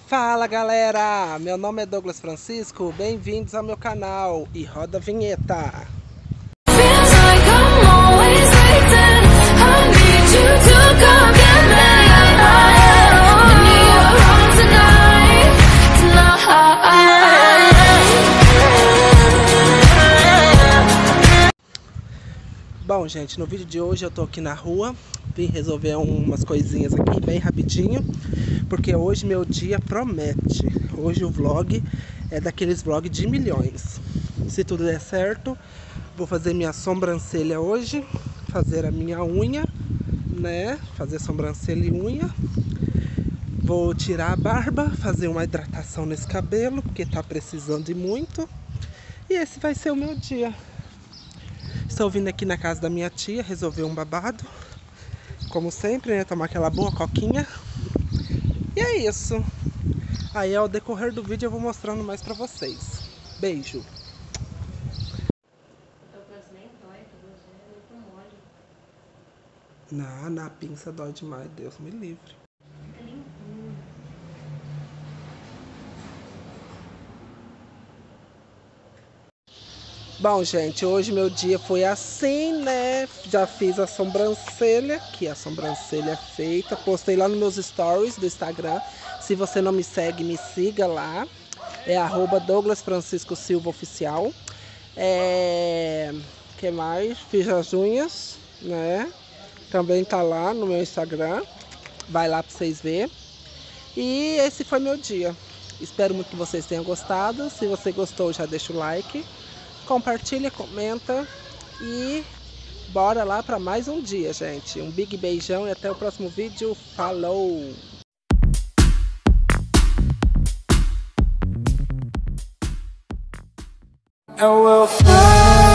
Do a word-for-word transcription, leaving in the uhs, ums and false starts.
Fala galera, meu nome é Douglas Francisco, bem-vindos ao meu canal e roda a vinheta. Bom gente, no vídeo de hoje eu tô aqui na rua, vim resolver umas coisinhas aqui bem rapidinho, porque hoje meu dia promete. Hoje o vlog é daqueles vlogs de milhões. Se tudo der certo, vou fazer minha sobrancelha hoje, fazer a minha unha, né? Fazer sobrancelha e unha. Vou tirar a barba, fazer uma hidratação nesse cabelo, porque tá precisando de muito. E esse vai ser o meu dia. Estou vindo aqui na casa da minha tia resolver um babado. Como sempre, né? Tomar aquela boa coquinha. E é isso. Aí ao decorrer do vídeo eu vou mostrando mais pra vocês. Beijo. Não, na pinça dói demais. Deus me livre. Bom, gente, hoje meu dia foi assim, né? Já fiz a sobrancelha, que a sobrancelha é feita. Postei lá nos meus stories do Instagram. Se você não me segue, me siga lá. É arroba Douglas Francisco Silva Oficial. É... que mais? Fiz as unhas, né? Também tá lá no meu Instagram. Vai lá pra vocês verem. E esse foi meu dia. Espero muito que vocês tenham gostado. Se você gostou, já deixa o like. Compartilha, comenta e bora lá para mais um dia, gente. Um big beijão e até o próximo vídeo. Falou! And we'll fly.